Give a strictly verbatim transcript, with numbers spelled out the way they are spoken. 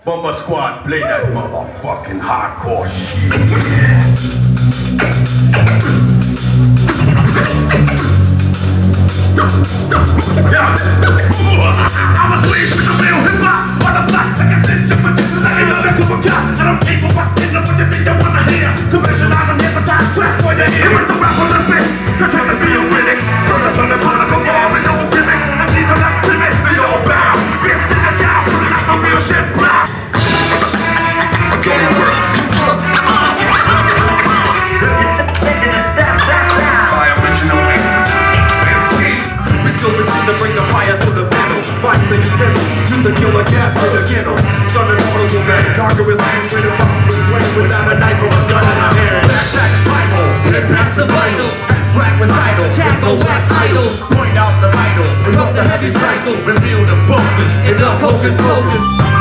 BombSquad, play that motherfucking hardcore shit. Yeah. I was raised with the real hip-hop on the block like a stitch of magician. I ain't know that come a guy. And I'm able to stand up with the thing you wanna hear. To mention I don't hypnotize track for your ear. It's the rap on the beat. You're trying to be a critic. So the son of political bar with no gimmicks. And these are not timid. They all bow. Fist in the cow. Putting out some real shit. Blah. To bring the fire to the vandal. Bikes and utensils, use the killer gas for the kennel. Son and audible man, conquering land with impossible plan without a knife or a gun in our hands. Backpack Bible, hip hop survival, abstract recital, tackle back idol, point out the vital, interrupt the heavy cycle, reveal the focus, enough focus focus.